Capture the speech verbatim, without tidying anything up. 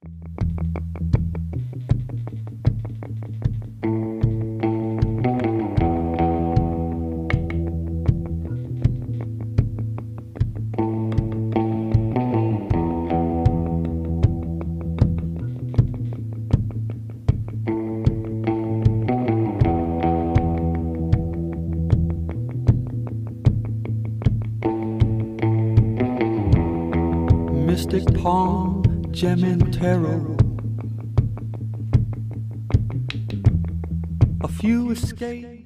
Mystic palm, gem and tarot. A few escape.